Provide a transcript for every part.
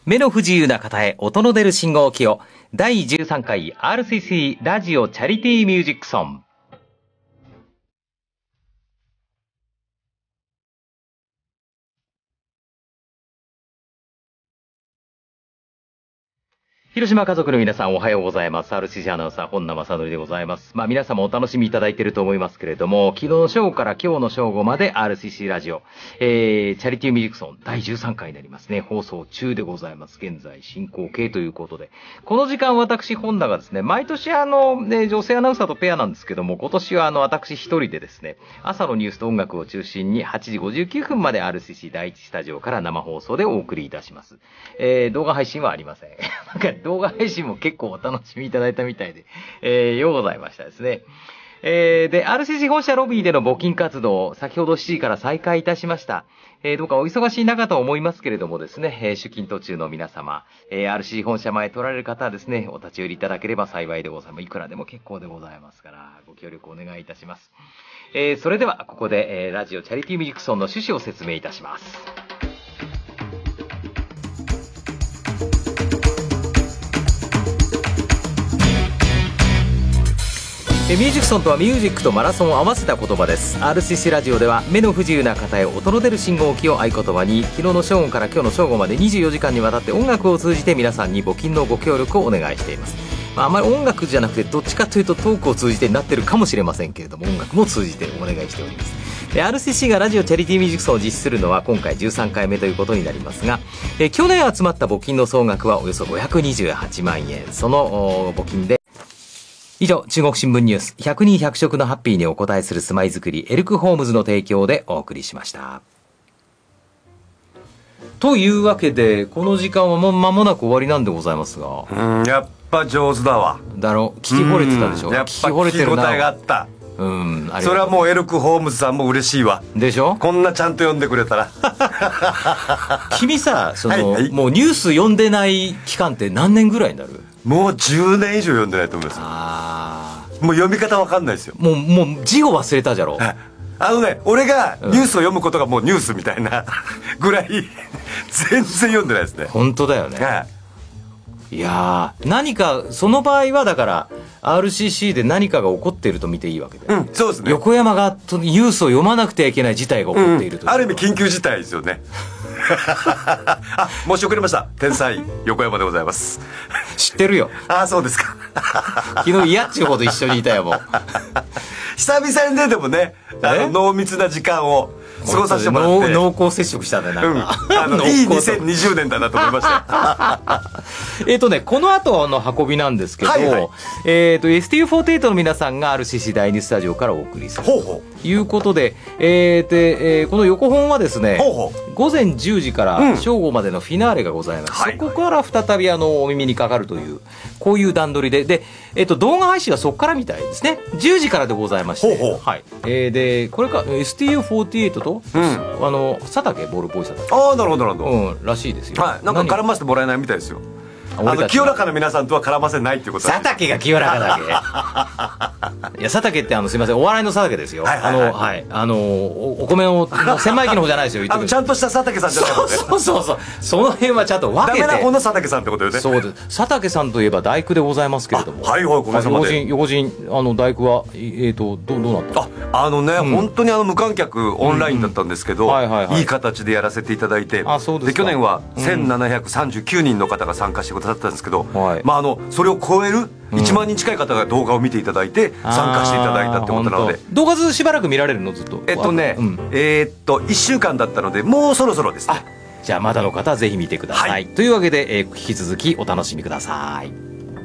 目の不自由な方へ音の出る信号機を第13回 RCC ラジオチャリティーミュージックソン。広島家族の皆さんおはようございます。RCC アナウンサー本名正則でございます。皆様お楽しみいただいていると思いますけれども、昨日の正午から今日の正午まで RCC ラジオ、チャリティーミュージックソン第13回になりますね。放送中でございます。現在進行形ということで、この時間私本名がですね、毎年女性アナウンサーとペアなんですけども、今年は私一人でですね、朝のニュースと音楽を中心に8時59分まで RCC 第1スタジオから生放送でお送りいたします。動画配信はありません。動画配信も結構お楽しみいただいたみたいで、ようございましたですね。で、RCC 本社ロビーでの募金活動、先ほど7時から再開いたしました。どうかお忙しい中と思いますけれどもですね、出勤途中の皆様、RCC 本社前通られる方はですね、お立ち寄りいただければ幸いでございます。いくらでも結構でございますから、ご協力お願いいたします。それでは、ここで、ラジオチャリティーミュージックソンの趣旨を説明いたします。ミュージックソンとはミュージックとマラソンを合わせた言葉です。 RCC ラジオでは目の不自由な方へ音の出る信号機を合言葉に、昨日の正午から今日の正午まで24時間にわたって音楽を通じて皆さんに募金のご協力をお願いしています。あまり音楽じゃなくてどっちかというとトークを通じてになってるかもしれませんけれども、音楽も通じてお願いしております。RCC がラジオチャリティーミュージックソンを実施するのは今回13回目ということになりますが、去年集まった募金の総額はおよそ528万円。その募金で以上、中国新聞ニュース100人100食のハッピーにお答えする住まいづくりエルクホームズの提供でお送りしました。というわけでこの時間はもう間もなく終わりなんでございますが、 やっぱ上手だわ。 だろ、聞き惚れてたでしょ。 やっぱ聞き応えがあった。それはもうエルクホームズさんも嬉しいわ。 でしょ。こんなちゃんと読んでくれたら君さ、もうニュース読んでない期間って何年ぐらいになる？ もう10年以上読んでないと思います。もう読み方わかんないですよ。 もう字を忘れたじゃろ。 俺がニュースを読むことがもうニュースみたいなぐらい全然読んでないですね。 本当だよね。いやー、何かその場合はだから RCC で何かが起こっていると見ていいわけで、 そうですね。 横山がニュースを読まなくてはいけない事態が起こっているという、 ある意味緊急事態ですよね。申し遅れました。天才横山でございます。 知ってるよ。 そうですか。 昨日嫌っちゅうほど一緒にいたよ。もう久々にね、でもね、濃密な時間を過ごさせてもらって、 濃厚接触したんだよ。なんか、 いい2020年だなと思いました。 この後の運びなんですけど、STU48 の皆さんが RCC 第2スタジオからお送りするということで、この横本はですね、午前10時から正午までのフィナーレがございます。そこから再びお耳にかかるという、こういう段取りで、動画配信はそこからみたいですね。10時からでございまして、はい。で、これか STU48 と佐竹ボールボーイ佐竹。なるほどなるほど。らしいですよ。 なんか絡ませてもらえないみたいですよ。清らかな皆さんとは絡ませないっていうこと佐竹が清らかだけ。いや、佐竹ってすいません、お笑いの佐竹ですよ。お米の千枚機の方じゃないですよ。 ちゃんとした佐竹さんじゃないですね。 そう。その辺はちゃんと分けて。 ダメな方の佐竹さんってことよね。 そうです。佐竹さんといえば大工でございますけれども。 ごめんなさい。 横人大工はどうなった？ 本当に無観客オンラインだったんですけど、いい形でやらせていただいて、で去年は1739人の方が参加してくださったんですけど、それを超える1万人近い方が動画を見ていただいて参加していただいたってことなので。 動画しばらく見られるの？ずっと 1週間だったのでもうそろそろですね。 じゃあまだの方はぜひ見てください。というわけで引き続きお楽しみください。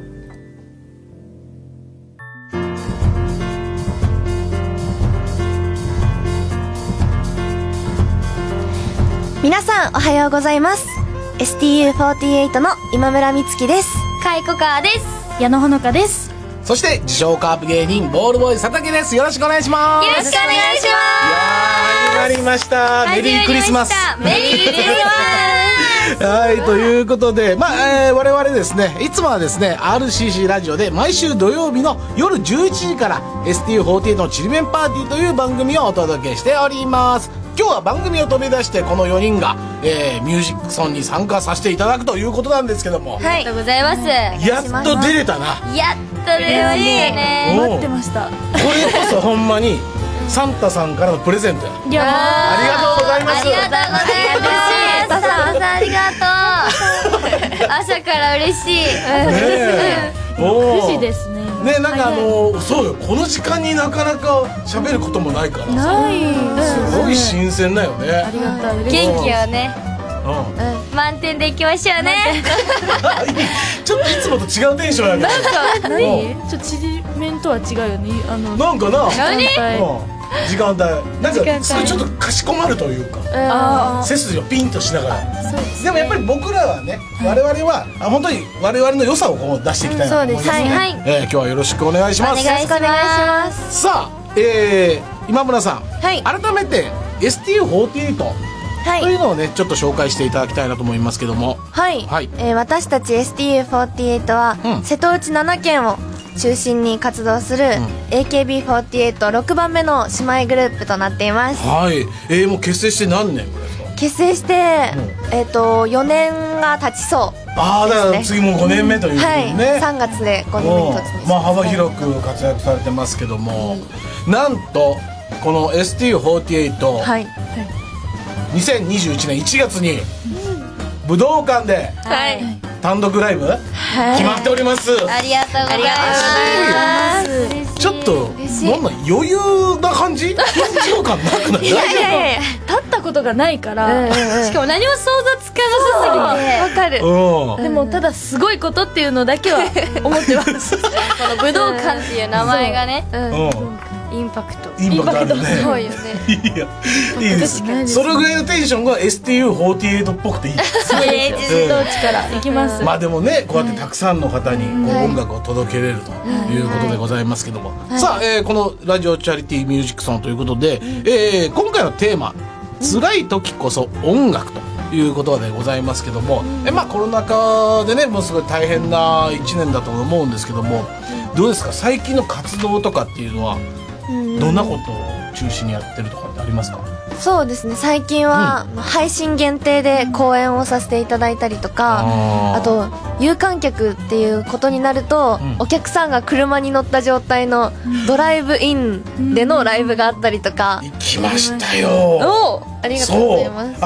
皆さんおはようございます。 STU48 の今村美月です。 海子川です。矢野ほのかです。 そして自称カープ芸人ボールボーイ佐竹です。よろしくお願いします。 よろしくお願いします。いや始まりました。メリークリスマス。 メリークリスマス。 はい、ということで、我々ですね、いつもはですね RCC ラジオで毎週土曜日の夜11時から STU48 のちりめんパーティーという番組をお届けしております。 今日は番組を飛び出してこの4人が、ミュージックソンに参加させていただくということなんですけども、 ありがとうございます。 やっと出れたな。 やっと出れましたね。 待ってました。 これこそほんまにサンタさんからのプレゼントや。 いやありがとうございます。 ありがとうございます。サンタさんありがとう。朝から嬉しい。 9時ですね。 ね、なんかそうよ、この時間になかなか喋ることもないからさ、 ないすごい新鮮だよね。 ありがたい。 元気をね、満点でいきましょうね。 ちょっといつもと違うテンションやけど。 何？ちょっとちりめんとは違うよね。 なんかな。 何？ 時間帯なんかそれちょっとかしこまるというか、背筋をピンとしながら。でもやっぱり僕らはね、我々は本当に我々の良さをこう出していきたいなと思いますね。今日はよろしくお願いします。 お願いします。 さあ、今村さん、改めて STU48 というのをねちょっと紹介していただきたいなと思いますけども、 私たち STU48 は、瀬戸内7県を中心に活動する AKB486 番目の姉妹グループとなっています。 もう結成して何年ぐらいですか？ 結成して4年が経ちそう。 だから次も5年目ということでね。 3月で5年目に突入します。 幅広く活躍されてますけども、なんとこの STU48、2021年1月に武道館で単独ライブ決まっております。 ありがとうございます。 ちょっとなんだ余裕な感じ？緊張感なくない？ いや立ったことがないから、 しかも何も想像つかなさすぎて。 わかる。 でもただすごいことっていうのだけは思ってます。 この武道館っていう名前がね、 インパクトあるね。 そうよね。 いいです。それぐらいのテンションが STU48 っぽくていい。 そうですよ。どっちから行きます。 まあでもね、こうやってたくさんの方にこう音楽を届けれるということでございますけども、さあ、このラジオチャリティーミュージックソンということで、今回のテーマ「辛い時こそ音楽」ということでございますけども、コロナ禍でねもうすごい大変な1年だと思うんですけども、どうですか最近の活動とかっていうのはどんなことを中心にやってるとかってありますか？ そうですね、最近は配信限定で公演をさせていただいたりとか、あと有観客っていうことになると、お客さんが車に乗った状態のドライブインでのライブがあったりとか。 行きましたよ。 ありがとうございます。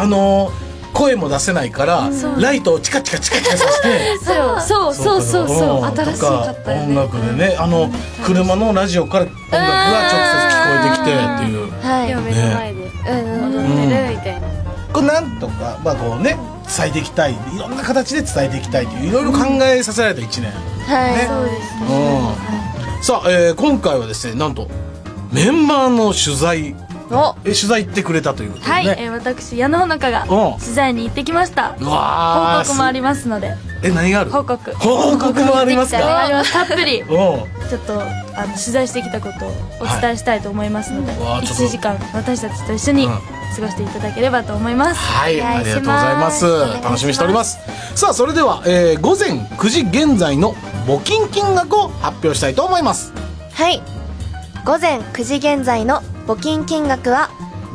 声も出せないからライトをチカチカチカチカさせて、 そう新しかったよね。 音楽でね、車のラジオから音楽が直接聞こえてきてっていう、 目の前で踊ってるみたいな。 これなんとかこうね伝えていきたい、いろんな形で伝えていきたいといういろいろ考えさせられた1年。 そうですね。 さあ、今回はですねなんとメンバーの取材取材行ってくれたということでね。 私矢野ほのかが取材に行ってきました。報告もありますので。 何がある？ 報告もありますか？ あります。たっぷりちょっと取材してきたことをお伝えしたいと思いますので、1時間私たちと一緒に過ごしていただければと思います。 ありがとうございます。楽しみにしております。さあそれでは、午前9時現在の募金金額を発表したいと思います。 午前9時現在の募金金額は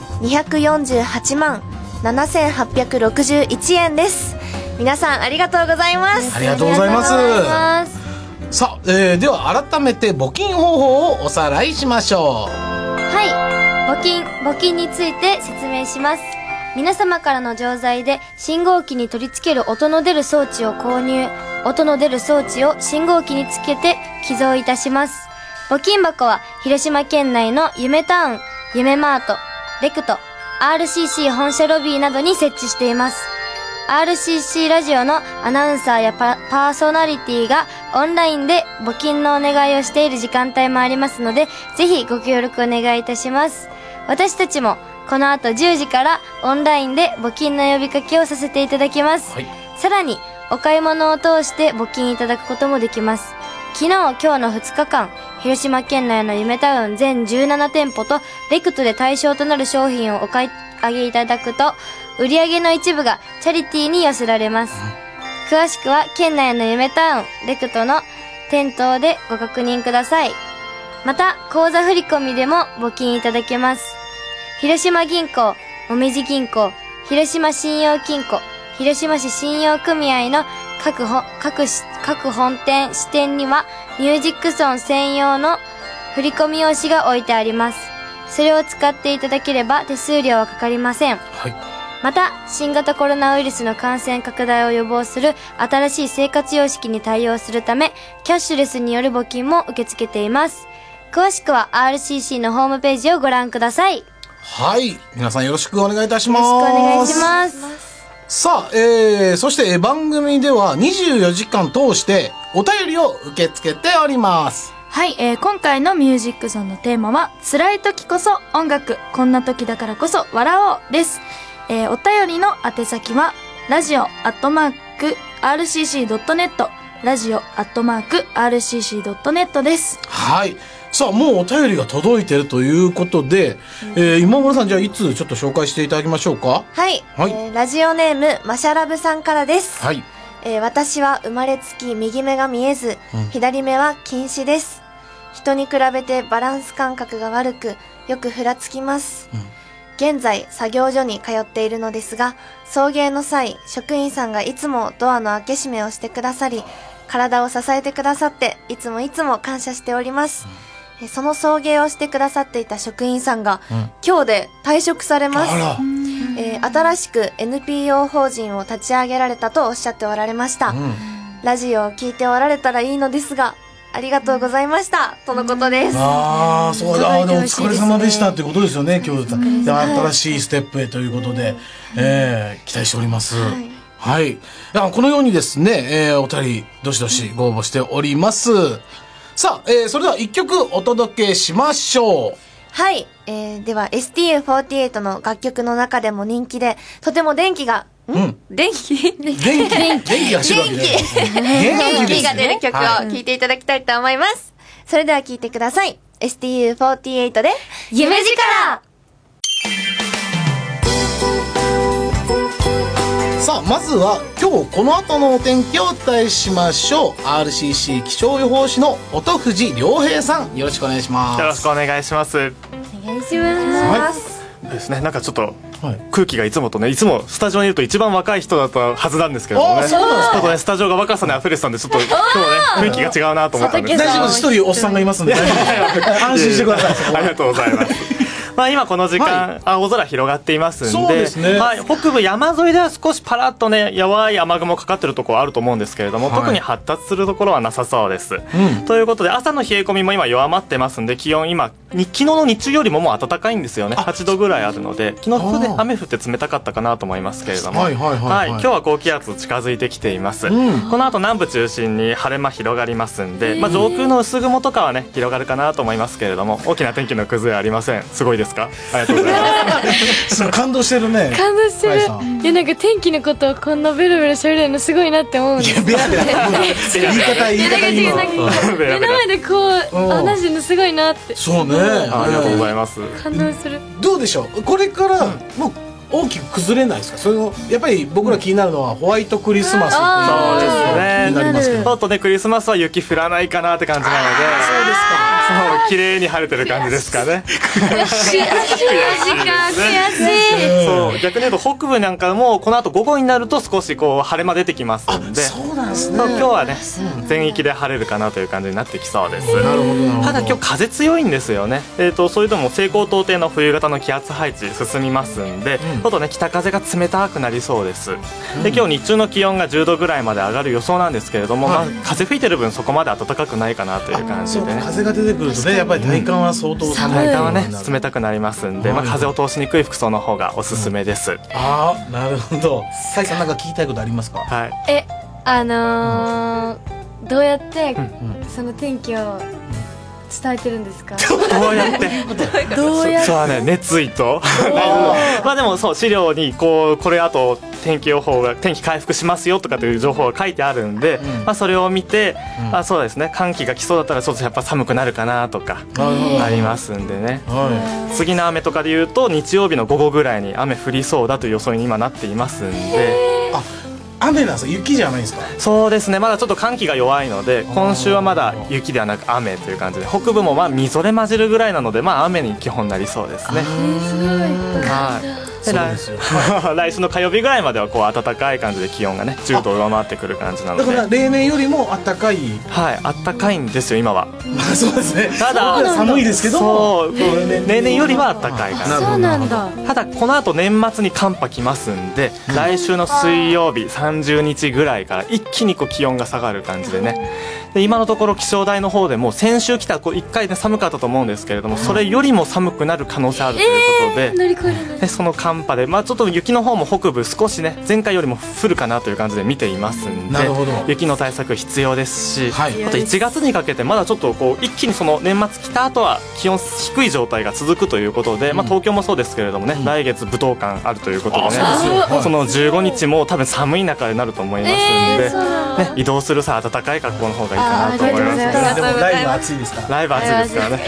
248万7861円です。皆さんありがとうございます。 ありがとうございます。さあ、では改めて募金方法をおさらいしましょう。 募金について説明します。皆様からの錠剤で信号機に取り付ける音の出る装置を購入。音の出る装置を信号機につけて寄贈いたします。募金箱は広島県内の夢タウン、夢マート、レクト、RCC 本社ロビーなどに設置しています。RCC ラジオのアナウンサーやパーソナリティがオンラインで募金のお願いをしている時間帯もありますので、ぜひご協力お願いいたします。私たちもこの後10時からオンラインで募金の呼びかけをさせていただきます。さらにお買い物を通して募金いただくこともできます。昨日、今日の2日間、広島県内の夢タウン全17店舗とレクトで対象となる商品をお買い上げいただくと、売上の一部がチャリティーに寄せられます。詳しくは県内の夢タウン、レクトの店頭でご確認ください。また、口座振込でも募金いただけます。広島銀行もみじ銀行、広島信用金庫、広島市信用組合の各本店、支店にはミュージックソン専用の振込用紙が置いてあります。それを使っていただければ手数料はかかりません。 はい。 また、新型コロナウイルスの感染拡大を予防する新しい生活様式に対応するため、キャッシュレスによる募金も受け付けています。詳しくは RCC のホームページをご覧ください。 はい。皆さんよろしくお願いいたします。 よろしくお願いします。 さあ、そして番組では24時間通してお便りを受け付けております。 はい、今回のミュージックソンのテーマは、辛い時こそ音楽、こんな時だからこそ笑おうです。お便りの宛先は、radio@rcc.net、radio@rcc.net です。 はい。さあ、もうお便りが届いてるということで、今村さん、じゃあいつちょっと紹介していただきましょうか。 はい。はい、ラジオネーム、マシャラブさんからです。 はい。 私は生まれつき右目が見えず、左目は近視です。人に比べてバランス感覚が悪く、よくふらつきます。現在、作業所に通っているのですが、送迎の際、職員さんがいつもドアの開け閉めをしてくださり、体を支えてくださって、いつも感謝しております。その送迎をしてくださっていた職員さんが、今日で退職されます。新しく NPO 法人を立ち上げられたとおっしゃっておられました。ラジオを聞いておられたらいいのですが、ありがとうございました、とのことです。 ああ、そうだ、でもお疲れ様でしたってことですよね、今日。新しいステップへということで、期待しております。はい。このようにですね、お便り、どしどしご応募しております。さあ、それでは一曲お届けしましょう。 はい。では STU48 の楽曲の中でも人気で、とても電気が出る曲を聴いていただきたいと思います。それでは聴いてください。STU48 で夢力。 さあ、まずは今日この後のお天気をお伝えしましょう。 RCC 気象予報士の音藤良平さん、よろしくお願いします。 よろしくお願いします。 お願いします。 ですね、なんかちょっと空気がいつもとね、いつもスタジオにいると一番若い人だったはずなんですけれどもね、ちょっとねスタジオが若さに溢れてたんで、ちょっと今日ね雰囲気が違うなと思ったんですけど、 大丈夫です、一人おっさんがいますんで安心してください。 ありがとうございます。まあ今この時間、青空広がっていますんで、 そうですね、 はい、北部山沿いでは少しパラッとね弱い雨雲かかってるところあると思うんですけれども、特に発達するところはなさそうです。ということで朝の冷え込みも今弱まってますんで、気温今昨日の日中よりももう暖かいんですよね。8度ぐらいあるので、昨日で雨降って冷たかったかなと思いますけれども、今日は高気圧近づいてきています。この後南部中心に晴れ間広がりますんで、まあ上空の薄雲とかはね広がるかなと思いますけれども、大きな天気の崩れありません。すごいですか？ありがとうございます。 感動してるね。 感動してる。いや、なんか天気のことをこんなベラベラ喋れるのすごいなって思うんですよ。 ベラベラ言い方いい目の前でこう話してるのすごいなって。 そうね、 ありがとうございます。 感動する。 どうでしょう、これからもう大きく崩れないですか？そのやっぱり僕ら気になるのはホワイトクリスマスっていうそうですね。 気になりますけど、 ちょっとねクリスマスは雪降らないかなって感じなので、 そうですか。 そう綺麗に晴れてる感じですかね。 悔しい。 そう逆に言うと北部なんかもこの後午後になると少しこう晴れ間出てきますんで、 そうなんですね。 今日はね全域で晴れるかなという感じになってきそうです。 なるほど。 ただ今日風強いんですよね。それでも西高東低の冬型の気圧配置進みますんで、ちょっとね北風が冷たくなりそうです。で今日日中の気温が10度ぐらいまで上がる予想なんですけれども、まあ、風吹いてる分そこまで暖かくないかなという感じでね。 風が出てくるとね、やっぱり体感は相当寒い。 体感はね冷たくなりますんで、まあ、風を通しにくい服装の方がおすすめです。 ああ、なるほど。カイさんなんか聞きたいことありますか？ はい。 どうやってその天気を伝えてるんですか？ どうやってそうはね、熱意とまあでもそう資料にこれあと天気予報が天気回復しますよとかという情報が書いてあるんで、まあそれを見て、あそうですね、寒気が来そうだったらちょっとやっぱ寒くなるかなとかありますんでね。次の雨とかでいうと日曜日の午後ぐらいに雨降りそうだという予想に今なっていますんで。 雨なんですか？雪じゃないんですか？ そうですね、まだちょっと寒気が弱いので今週はまだ雪ではなく雨という感じで、北部もまあみぞれ混じるぐらいなので、まあ雨に基本なりそうですね。 そうですよ。 来週の火曜日ぐらいまではこう暖かい感じで気温がね10度を上回ってくる感じなので、 だから例年よりも暖かい。 はい、暖かいんですよ今は。 そうですね。 ただ寒いですけどそう例年よりは暖かい感じ。 そうなんだ。 ただこの後年末に寒波来ますんで、来週の水曜日30日ぐらいから一気にこう気温が下がる感じでね。で今のところ気象台の方でも先週来た1回ね寒かったと思うんですけれども、それよりも寒くなる可能性あるということで、 乗り越えられない。 でその寒波で、ちょっと雪の方も北部少しね前回よりも降るかなという感じで見ていますんで、 なるほど、 雪の対策必要ですし、 はい、 あと1月にかけてまだちょっとこう一気にその年末来た後は気温低い状態が続くということで、東京もそうですけれどもね、来月舞踏会あるということでね、その15日も多分寒い中になると思いますんで、ね、移動する際暖かい格好の方がいいかなと思います。 でもライブ暑いですから。 ライブ暑いですからね。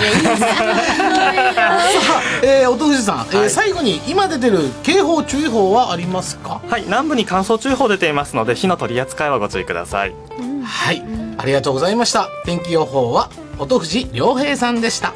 さあ、音藤さん、最後に今出てる警報注意報はありますか？ はい、南部に乾燥注意報出ていますので火の取り扱いはご注意ください。 はい、ありがとうございました。天気予報は音藤良平さんでした。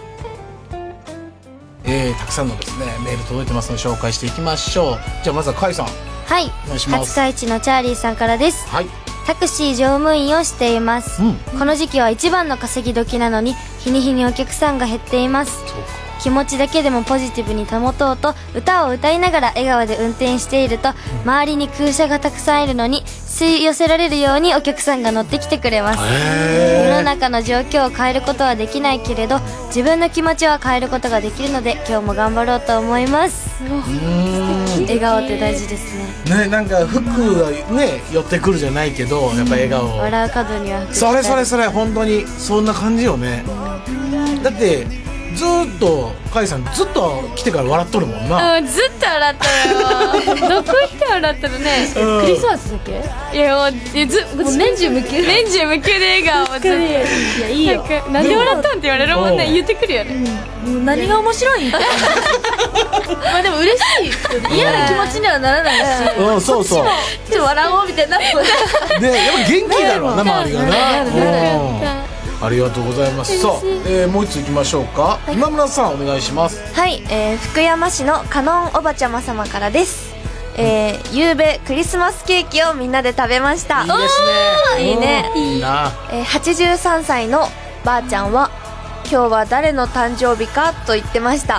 たくさんのですねメール届いてますので紹介していきましょう。じゃあまずは甲斐さん、 はい、 お願いします。 廿日市のチャーリーさんからです。 はい、 タクシー乗務員をしています、この時期は一番の稼ぎ時なのに日に日にお客さんが減っています。気持ちだけでもポジティブに保とうと歌を歌いながら笑顔で運転していると、周りに空車がたくさんいるのに吸い寄せられるようにお客さんが乗ってきてくれます。世の中の状況を変えることはできないけれど、自分の気持ちは変えることができるので今日も頑張ろうと思います。笑顔って大事ですね。 なんか服がね寄ってくるじゃないけど、やっぱ笑顔、 笑う角にはそれ本当にそんな感じよね。だってずーっと甲斐さんずっと来てから笑っとるもんな。 ずっと笑ったよ。どこ行って笑ったのね。クリスマスだっけ？いやもう年中無休で笑顔。ずっといやいいよ。なんで笑ったんって言われるもんね。言ってくるよね。何が面白い？まあでも嬉しい。嫌な気持ちにはならないし。 そうそう。 ちょっと笑おうみたいな。でやっぱ元気だろうな周りがな。ありがとうございます。さあ、もう一ついきましょうか。今村さんお願いします。 はい、福山市のカノンおばちゃま様からです。夕べクリスマスケーキをみんなで食べました。 いいですね。 いいね。 いいな。 83歳のばあちゃんは今日は誰の誕生日かと言ってました。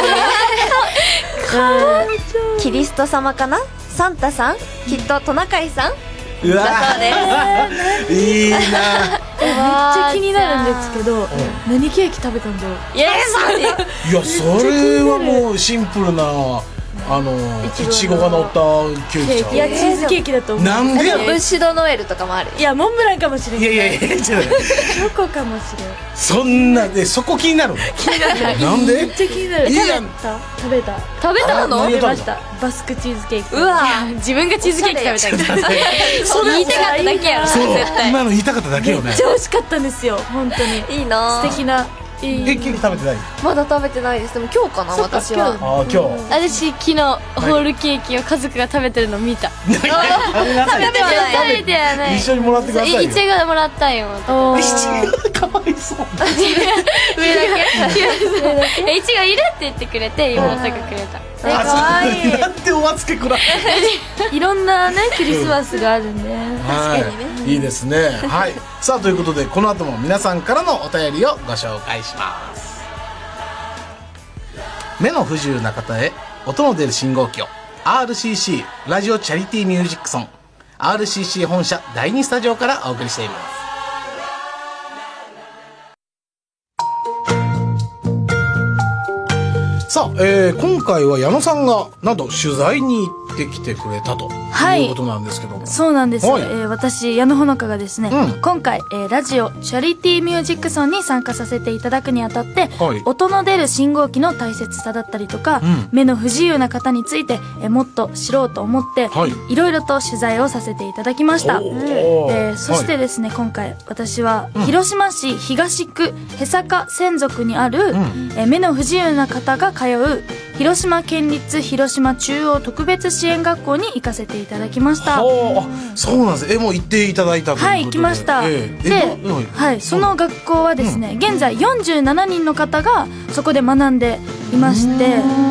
キリスト様かな、サンタさん、きっとトナカイさんうわだそうです。 いいな。 めっちゃ気になるんですけど、何ケーキ食べたんだろう。 イエス。 いやそれはもうシンプルないちごが乗ったケーキちゃう。 いやチーズケーキだと思う。 なんでや。 ブッシュドノエルとかもある。 いやモンブランかもしれない。 いや違う。 チョコかもしれない。 そんなでそこ気になるの？ 気になる。 なんで？ めっちゃ気になる。 いいやん。 食べたの？食べました。バスクチーズケーキ。 うわ自分がチーズケーキ食べたい。 それ言いたかっただけやろ。 そう今の言いたかっただけよね。 めっちゃ美味しかったんですよ本当に。 いいな。 素敵な。 ケーキ食べてない？ まだ食べてないです。でも今日かな私は。 今日。 私昨日ホールケーキを家族が食べてるの見た。 食べてはない。 一緒にもらってくださいよ。 いちごもらったよ。 いちごかわいそう。 上だけ？いちごいるって言ってくれて妹がくれた。かわいい。 なんでお預けくらい。 いろんなねクリスマスがあるんで。 確かにね。いいですね。はい。さあということでこの後も皆さんからのお便りをご紹介します。目の不自由な方へ音の出る信号機を RCC ラジオチャリティーミュージックソン RCC 本社第2スタジオからお送りしています。さあ、今回は矢野さんがなんと取材に行ってきてくれたということなんですけども、 そうなんです、 はい私矢野ほのかがですね、今回、ラジオチャリティーミュージックソンに参加させていただくにあたって、音の出る信号機の大切さだったりとか、目の不自由な方について、もっと知ろうと思って、いろいろと取材をさせていただきました。そしてですね、今回私は広島市東区辺坂専属にある、目の不自由な方が通う広島県立広島中央特別支援学校に行かせていただきました。 そうなんです。もう行っていただいたということで。 はい、行きました。で、はい、その学校はですね、現在47人の方がそこで学んでいまして、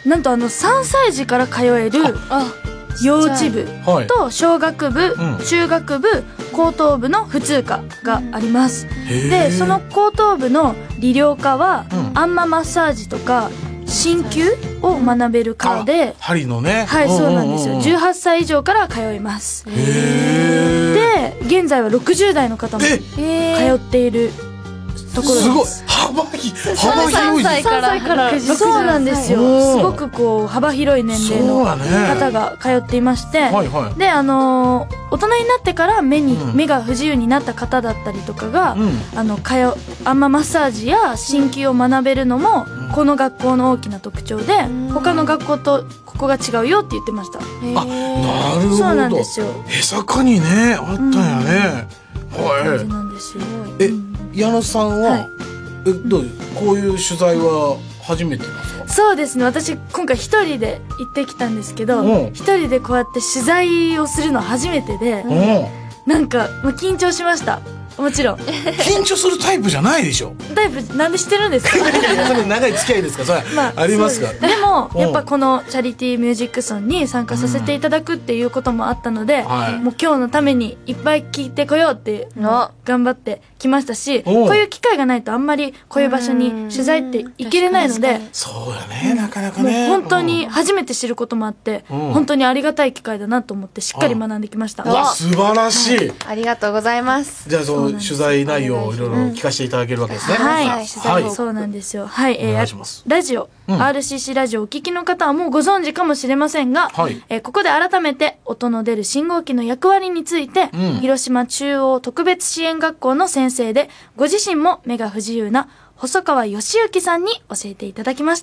なんと3歳児から通える幼稚部と小学部、中学部、高等部の普通科があります。でその高等部の理療科は、あんまマッサージとか鍼灸を学べる科で、 針のね、 はいそうなんですよ。18歳以上から通います。で現在は60代の方も通っているところです。 すごい幅広い。 3歳からそうなんですよ。すごくこう幅広い年齢の方が通っていまして、で大人になってから目が不自由になった方だったりとかが、あんまマッサージや鍼灸を学べるのもこの学校の大きな特徴で、他の学校とここが違うよって言ってました。 あ、なるほど。 そうなんですよ。 へさかにねあったんやね。 はい。そうなんですよ。 矢野さんは、どうこういう取材は初めてなんですか？ そうですね。私今回一人で行ってきたんですけど、一人でこうやって取材をするの初めてで、なんか緊張しました。もちろん緊張するタイプじゃないでしょ。 タイプなんで知ってるんですか？ 長い付き合いですか？それありますか？ でもやっぱこのチャリティーミュージックソンに参加させていただくっていうこともあったので、もう今日のためにいっぱい聞いてこようって頑張ってきましたし、こういう機会がないとあんまりこういう場所に取材って行けれないので、 そうやね、なかなかね、 本当に初めて知ることもあって、本当にありがたい機会だなと思ってしっかり学んできました。 素晴らしい。 ありがとうございます。 じゃあその取材内容をいろいろ聞かせていただけるわけですね。 はい、そうなんですよ。はい、ラジオ、RCC ラジオをお聞きの方はもうご存知かもしれませんが、ここで改めて音の出る信号機の役割について、広島中央特別支援学校の先生で、ご自身も目が不自由な細川義之さんに教えていただきました。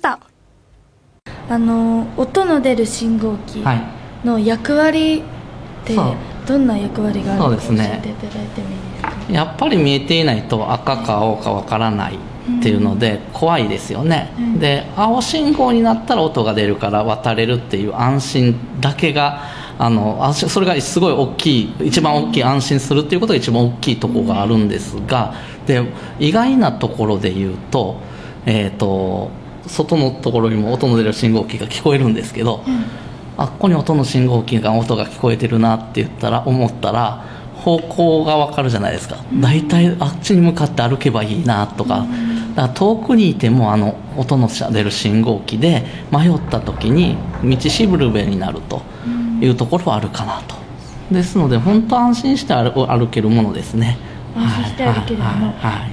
音の出る信号機の役割ってどんな役割があるのか教えていただいてもいいですか？ やっぱり見えていないと赤か青かわからないっていうので怖いですよね。で青信号になったら音が出るから渡れるっていう安心だけがそれがすごい大きい、一番大きい、安心するっていうことが一番大きいところがあるんですが、で意外なところで言うと、外のところにも音の出る信号機が聞こえるんですけど、ここに音の信号機が音が聞こえてるなって思ったら方向が分かるじゃないですか。だいたいあっちに向かって歩けばいいなとか、だから遠くにいても音の出る信号機で迷った時に道しるべになるというところはあるかなと。ですので本当安心して歩けるものですね。 安心して歩けるもの。 あ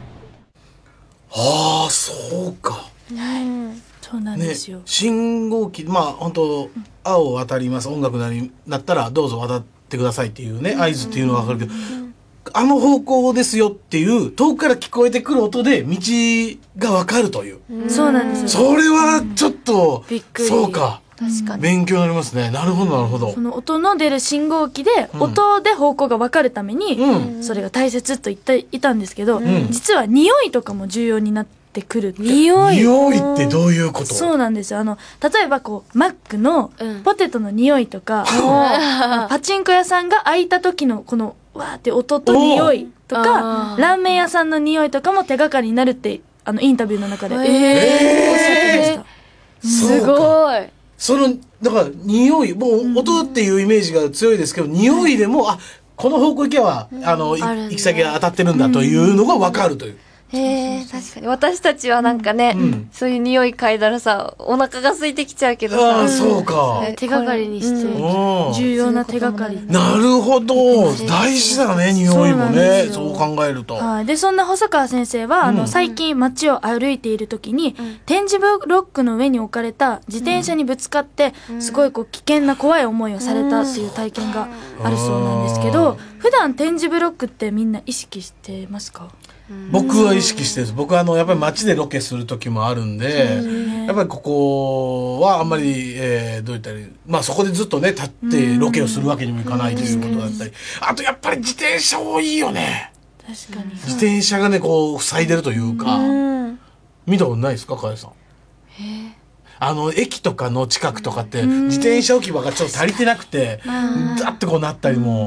あ、そうか。 そうなんですよ。 信号機、本当青渡ります、音楽になったらどうぞ渡ってくださいっていうね、合図っていうのは分かるけど、あの方向ですよっていう遠くから聞こえてくる音で道が分かるという。 そうなんですよ。 それはちょっとびっくり。 そうか。 確かに勉強になりますね。なるほどなるほど。 その音の出る信号機で、音で方向が分かるために、それが大切と言っていたんですけど、実は匂いとかも重要になってくるって。 匂いってどういうこと？ そうなんですよ。例えばマックのポテトの匂いとか、パチンコ屋さんが開いた時のこのわーって音と匂いとか、ラーメン屋さんの匂いとかも手がかりになるってインタビューの中でおっしゃってました。 すごい。 だから匂い、もう音っていうイメージが強いですけど、匂いでもこの方向行けば行き先が当たってるんだというのが分かるという。 確かに私たちはなんかね、そういう匂い嗅いだらさお腹が空いてきちゃうけどさ、 そうか、 手がかりにして重要な手がかり。 なるほど、大事だね、匂いもね、そう考えると。 でそんな細川先生は最近街を歩いている時に、点字ブロックの上に置かれた自転車にぶつかってすごい危険な怖い思いをされたっていう体験があるそうなんですけど、普段点字ブロックってみんな意識してますか？ 僕は意識してるんです。僕はやっぱり街でロケする時もあるんで、やっぱりここはあんまり、どういったり、そこでずっとね立ってロケをするわけにもいかないということだったり、あとやっぱり自転車多いよね。 確かに自転車がね塞いでるというか、見たことないですか、かやさん？駅とかの近くとかって自転車置き場がちょっと足りてなくて、だってなったりも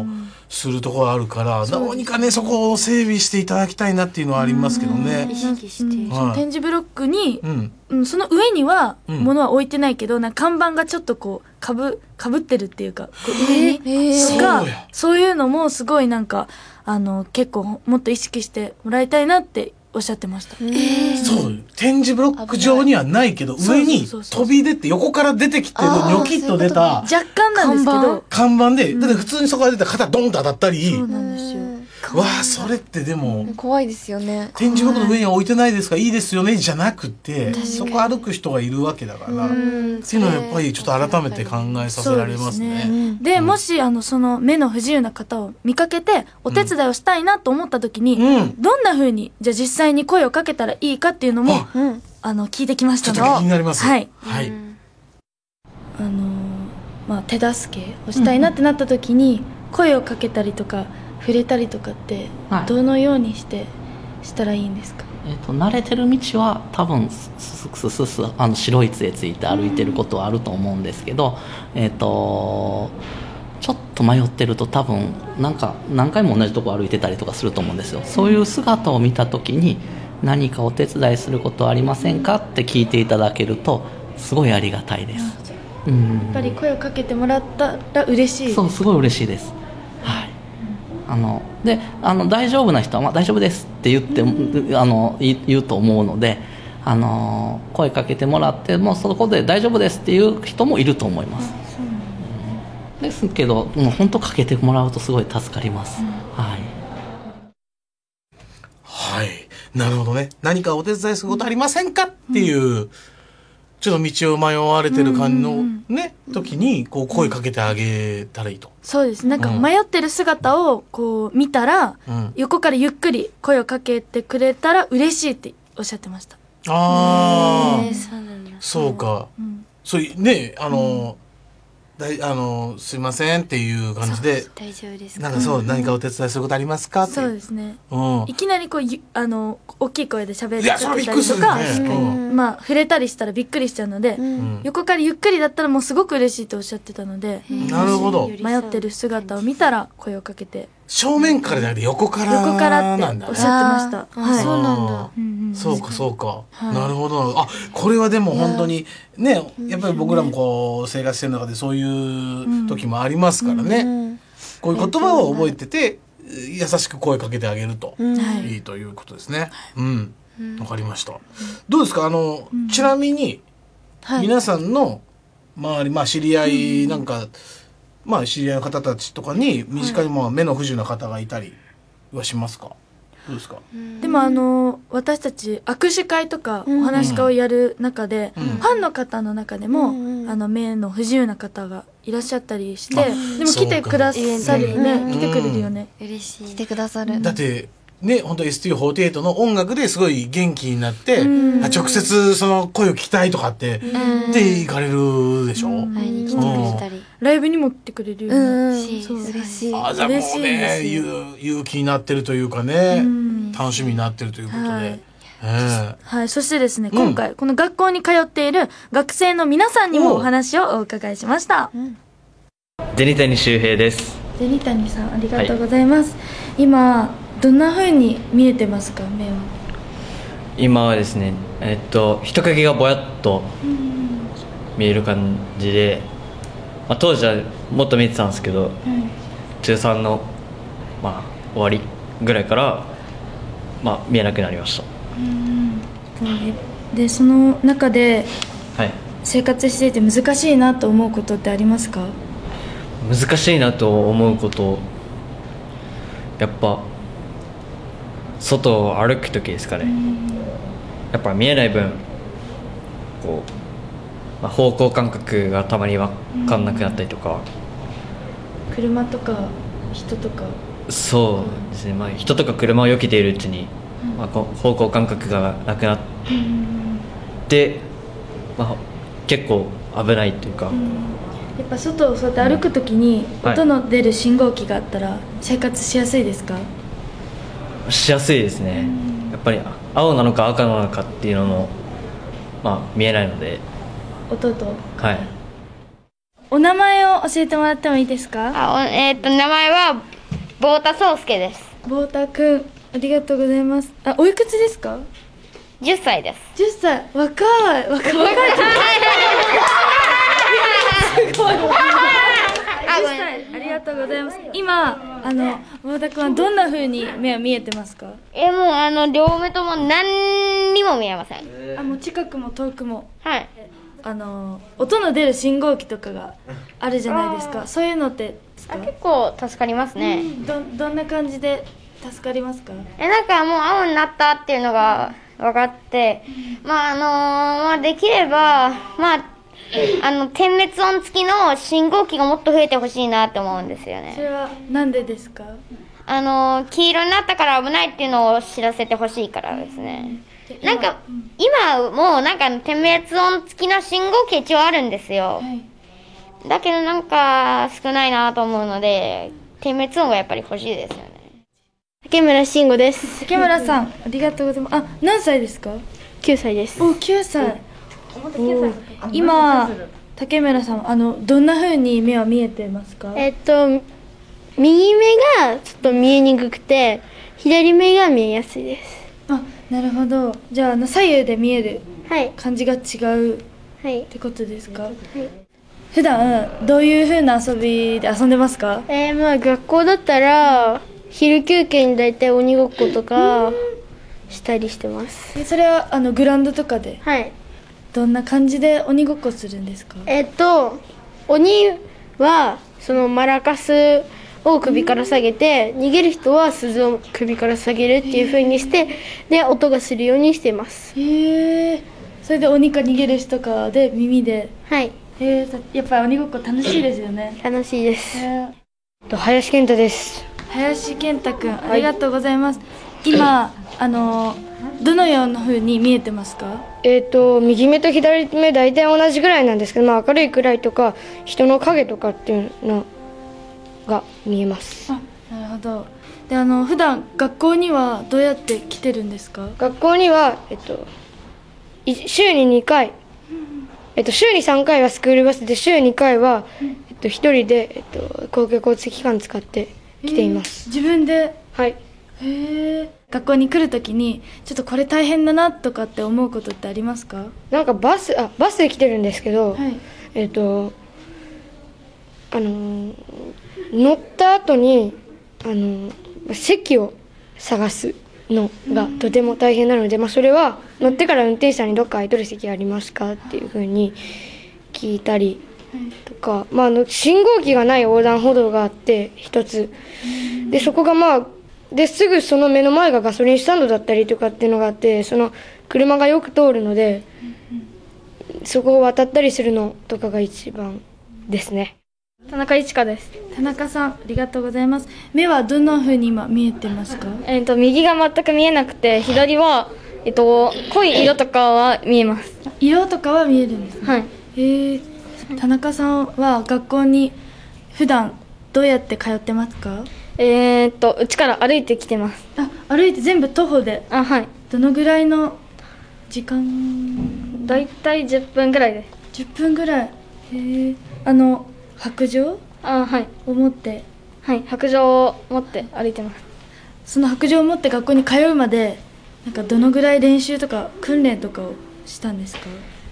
するところあるから、どうにかねそこを整備していただきたいなっていうのはありますけどね。 意識して、展示ブロックに、その上には物は置いてないけど、なんか看板がちょっとこうかぶってるっていうか、上にとか、そういうのもすごいなんか結構もっと意識してもらいたいなっておっしゃってました。 そう展示ブロック上にはないけど、上に飛び出て横から出てきてるニョキッと出た若干なんですけど看板で、だって普通にそこから出た肩ドンと当たったり。 そうなんですよ。 わあ、それってでも怖いですよね。 展示ブロックの上には置いてないですか、いいですよねじゃなくて、そこ歩く人がいるわけだからっていうのはやっぱりちょっと改めて考えさせられますね。 でもしその目の不自由な方を見かけてお手伝いをしたいなと思った時に、どんな風にじゃあ実際に声をかけたらいいかっていうのも聞いてきましたので、 ちょっと気になります。 はい、 はい、 手助けをしたいなってなった時に、声をかけたりとか触れたりとかってどのようにしたらいいんですか？ 慣れてる道は多分白い杖ついて歩いてることはあると思うんですけど、ちょっと迷ってると多分なんか何回も同じとこ歩いてたりとかすると思うんですよ。そういう姿を見た時に何かお手伝いすることはありませんかって聞いていただけるとすごいありがたいです。 やっぱり声をかけてもらったら嬉しい。 そう、すごい嬉しいです。はい。で大丈夫な人は、大丈夫ですって言って、言うと思うので、声かけてもらってもそこで大丈夫ですっていう人もいると思います。ですけど本当かけてもらうとすごい助かります。はい、 はい、なるほどね。何かお手伝いすることありませんかっていう、ちょっと道を迷われてる感じのね、時にこう声かけてあげたらいいと。 そうです。なんか迷ってる姿をこう見たら、横からゆっくり声をかけてくれたら嬉しいっておっしゃってました。 ああ、そうか。そうね、すいませんっていう感じで、 大丈夫ですか、 なんかそう、何かお手伝いすることありますかって。 そうですね。いきなりこう大きい声で喋ってたりとか、触れたりしたらびっくりしちゃうので、横からゆっくりだったらもうすごく嬉しいとおっしゃってたので、 なるほど。 迷ってる姿を見たら声をかけて。 正面からじゃなくて横からっておっしゃってました。 そうなんだ。 そうかそうか、なるほど。あ、これはでも本当にね、やっぱり僕らもこう生活してる中でそういう時もありますからね、こういう言葉を覚えてて優しく声かけてあげるといいということですね。わかりました。どうですか、ちなみに皆さんの周り、知り合いなんか、知り合いの方たちとかに身近に目の不自由な方がいたりはしますか？どうですか？ でも私たち握手会とかお話し会をやる中で、ファンの方の中でも、目の不自由な方がいらっしゃったりして、でも来てくださるよね、来てくれるよね。 嬉しい。来てくださる。 だってね、本当 STU48 の音楽ですごい元気になって、直接その声を聞きたいとかってで行かれるでしょ。 会いに来てくれたり、 ライブにも来てくれるよね。 嬉しい。 じゃあもうね、勇気になってるというかね、楽しみになってるということで。 はい、そしてですね、今回この学校に通っている学生の皆さんにもお話をお伺いしました。 銭谷周平です。 銭谷さん、ありがとうございます。今どんな風に見えてますか、目は？ 今はですね、人影がぼやっと見える感じで、当時はもっと見えてたんですけど、中3の、終わりぐらいから、見えなくなりました。 でその中で生活していて難しいなと思うことってありますか？ 難しいなと思うこと、やっぱ外を歩く時ですかね。やっぱ見えない分こう、方向感覚がたまに分かんなくなったりとか、 車とか人とか。 そうですね、人とか車を避けているうちに、方向感覚がなくなって、結構危ないというか、 やっぱ外をそうやって歩くときに音の出る信号機があったら生活しやすいですか？ しやすいですね。やっぱり青なのか赤なのかっていうのも、見えないので。 音と。はい。お名前を教えてもらってもいいですか？ 名前は坊田壮介です。 坊田くん、ありがとうございます。あ、おいくつですか ？10歳です。 10歳、若い。若い。すごい。10歳、ありがとうございます。今、坊田くんはどんな風に目は見えてますか？ もう両目とも何にも見えません。 もう近くも遠くも。 はい。 音の出る信号機とかがあるじゃないですか。そういうのって結構助かりますね。 どんな感じで助かりますか？ なんかもう青になったっていうのが分かって、できれば点滅音付きの信号機がもっと増えてほしいなって思うんですよね。 それはなんでですか？ 黄色になったから危ないっていうのを知らせてほしいからですね。なんか今もうなんか点滅音付きの信号機一応あるんですよ。だけどなんか少ないなと思うので、点滅音がやっぱり欲しいですよね。 竹村慎吾です。 竹村さん、ありがとうございます。何歳ですか ？9歳です。 お、9歳。今、竹村さん、どんな風に目は見えてますか？ 右目がちょっと見えにくくて、左目が見えやすいです。 なるほど。じゃあ、左右で見える感じが違うってことですか？普段どういう風な遊びで遊んでますか？ 学校だったら昼休憩にだいたい鬼ごっことかしたりしてます。 それはグラウンドとかで？ はい。 どんな感じで鬼ごっこするんですか？ 鬼はそのマラカスを首から下げて、逃げる人は鈴を首から下げるっていう風にして、で音がするようにしてます。 それで鬼か逃げる人かで耳で。 はい。 やっぱり鬼ごっこ楽しいですよね。 楽しいです。林健太です。 林健太くん、ありがとうございます。今どのような風に見えてますか？ 右目と左目大体同じぐらいなんですけど、明るいくらいとか人の影とかっていうのが見えます。 なるほど。で普段学校にはどうやって来てるんですか？ 学校には週に2回、週に3回はスクールバスで、週2回は1人で公共交通機関使って来ています。 自分で？ はい。 学校に来るときにちょっとこれ大変だなとかって思うことってありますか？ なんかバスで来てるんですけど、乗った後に席を探すのがとても大変なので、それは乗ってから運転手さんにどっか空いてる席ありますかっていうふうに聞いたりとか、信号機がない横断歩道があって一つで、そこがですぐその目の前がガソリンスタンドだったりとかっていうのがあって、その車がよく通るので、そこを渡ったりするのとかが一番ですね。 田中一華です。 田中さん、ありがとうございます。目はどんな風に今見えてますか？ 右が全く見えなくて、左は濃い色とかは見えます。 色とかは見えるんですね。 はい。 田中さんは学校に普段どうやって通ってますか？ うちから歩いてきてます。 歩いて全部徒歩で？ はい。 どのぐらいの時間？ だいたい10分ぐらいです。 10分ぐらい。白杖？ はい。 を持って？ はい、白杖を持って歩いてます。 その白杖を持って学校に通うまで、なんかどのぐらい練習とか訓練とかをしたんですか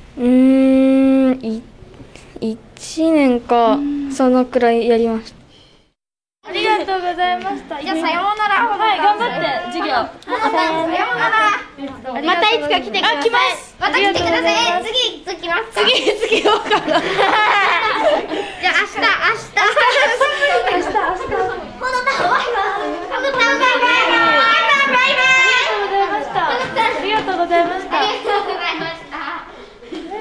？1年かそのくらいやりました。 ありがとうございました。 じゃあさようなら。 はい、頑張って授業。 さようなら。またいつか来てください。 来ます。 また来てください。次来ますか？ 次どうかな。 じゃあ明日。ほのたんバイバイ。 ありがとうございました。 ありがとうございました。 バイバイ。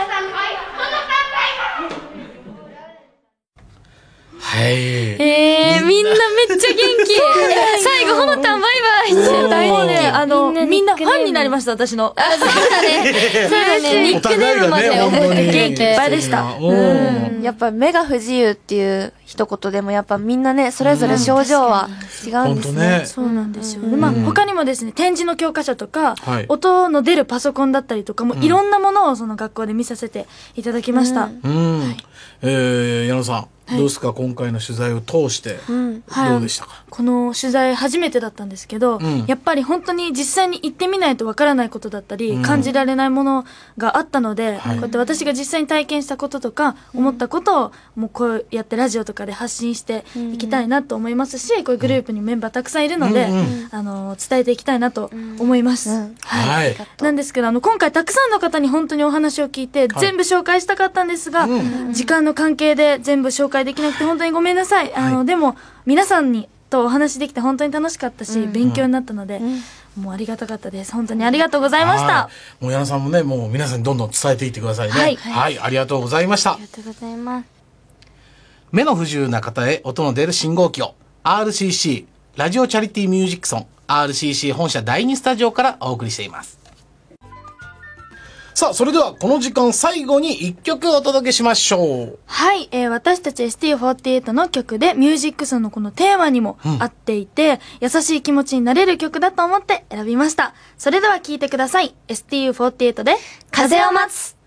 はい。 みんなめっちゃ元気。最後ほのたんバイバイって大人気。 みんなファンになりました、私の。 そうだね。ニックネームまで覚えて元気いっぱいでした。 やっぱ目が不自由っていう一言でもやっぱみんなね、それぞれ症状は違うんですね。 そうなんですよ。他にもですね、展示の教科書とか、音の出るパソコンだったりとかも、いろんなものをその学校で見させていただきました。 矢野さん。 どうですか、今回の取材を通してどうでしたか？ この取材初めてだったんですけど、やっぱり本当に実際に行ってみないとわからないことだったり、感じられないものがあったので、こうやって私が実際に体験したこととか思ったことをもうこうやってラジオとかで発信していきたいなと思いますし、こういうグループにメンバーたくさんいるので、伝えていきたいなと思います。なんですけど、今回たくさんの方に本当にお話を聞いて、全部紹介したかったんですが、時間の関係で全部紹介できなくて本当にごめんなさい。でも皆さんにとお話できて本当に楽しかったし、勉強になったので、もうありがたかったです。本当にありがとうございました。 もう矢野さんもね、もう皆さんにどんどん伝えていってくださいね。はい、ありがとうございました。ありがとうございます。 目の不自由な方へ音の出る信号機を RCC ラジオチャリティーミュージックソン RCC 本社第2スタジオからお送りしています。さあ、それではこの時間最後に1曲お届けしましょう。 はい、私たち STU48 の曲でミュージックソンのこのテーマにも合っていて、優しい気持ちになれる曲だと思って選びました。それでは聴いてください。STU48 で風を待つ。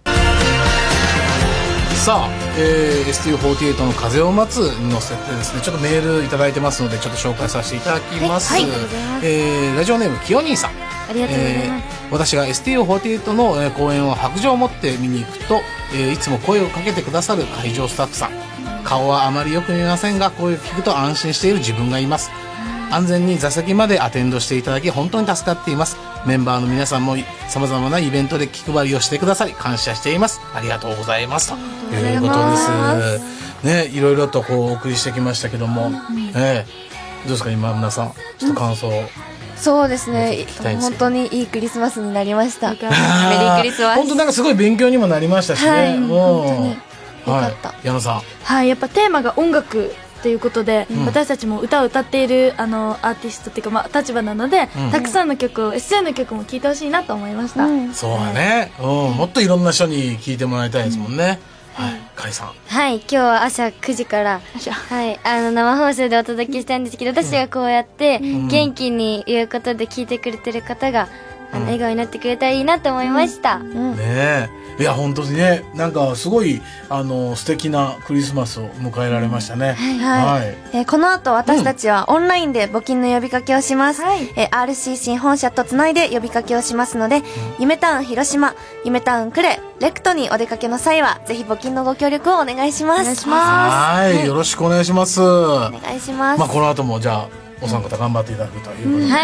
さあ、STU48 の風を待つに乗せてですね、ちょっとメールいただいてますので、ちょっと紹介させていただきます。ラジオネームきよ兄さん、 ありがとうございます。 私が STU48 の公演を白状を持って見に行くと、いつも声をかけてくださる会場スタッフさん、顔はあまりよく見えませんが、声を聞くと安心している自分がいます。安全に座席までアテンドしていただき本当に助かっています。メンバーの皆さんもさまざまなイベントで気配りをしてくださり感謝しています。ありがとうございますということですね。いろいろとこうお送りしてきましたけども、どうですか今村さん、ちょっと感想。 そうですね、本当にいいクリスマスになりました。メリークリスマス。 本当なんかすごい勉強にもなりましたしね。本当によかった。矢野さん。 はい、やっぱテーマが音楽ということで、私たちも歌を歌っているアーティストっていうか、立場なので、たくさんの曲を SN の曲も聴いてほしいなと思いました。 そうだね、もっといろんな人に聴いてもらいたいですもんね。はい、甲斐さん。 はい、今日は朝9時から、はい、生放送でお届けしたんですけど、私がこうやって元気に言うことで聞いてくれてる方が笑顔になってくれたらいいなと思いました。 ねえ、いや本当にね、なんかすごい素敵なクリスマスを迎えられましたね。 この後私たちはオンラインで募金の呼びかけをします。RCC 本社とつないで呼びかけをしますので、夢タウン広島、夢タウン呉、レクトにお出かけの際はぜひ募金のご協力をお願いします。お願いします。 はい、よろしくお願いします。 お願いします。 まあこの後もじゃあお三方頑張っていただくということで、はい。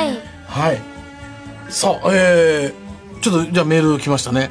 さあ、ちょっとじゃあメール来ましたね。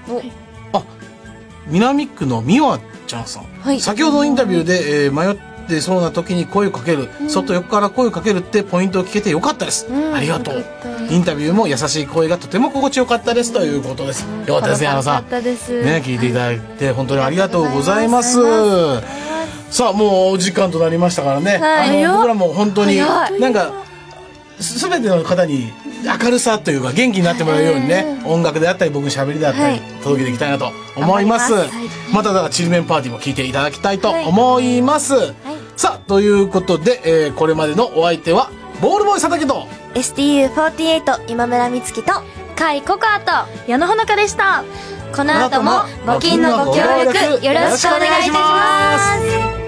南区のみわちゃんさん、先ほどのインタビューで、迷ってそうな時に声をかける、外横から声をかけるってポイントを聞けてよかったです、ありがとう。インタビューも優しい声がとても心地よかったですということです。よかったですね、矢野さん。ね、聞いていただいて本当にありがとうございます。さあ、もうお時間となりましたからね、僕らも本当になんか全ての方に明るさというか元気になってもらうようにね、音楽であったり僕のしゃべりであったり届けていきたいなと思います。まただからちりめんパーティーも聞いていただきたいと思います。さあ、ということで、これまでのお相手はボールボーイ佐竹と STU48 今村美月と甲斐ココアと矢野ほのかでした。 この後も募金のご協力よろしくお願いいたします。